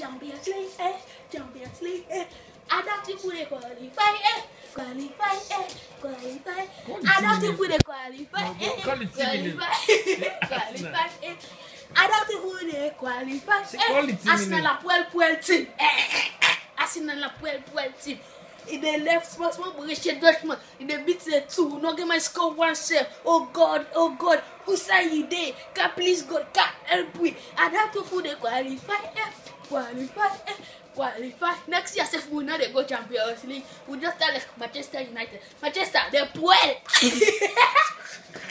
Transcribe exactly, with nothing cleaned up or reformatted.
Champions League, eh, Champions League, eh. Adapté pour les qualify, eh, qualify, eh, qualify. Adapté pour les qualify, eh, qualify, qualify, eh. Adapté pour les qualify, eh. Arsenal la poil poil team, eh, eh, Arsenal la poil poil team. In the left spot, one Borussia Dortmund. In the beat the two, no game I score one save. Oh God, oh God, who say you there? Can please God, can help me? And have to put the qualify, eh, qualify, eh, qualify. Next year, if we know they go Champions League, we just tell us Manchester United, Manchester, they're well.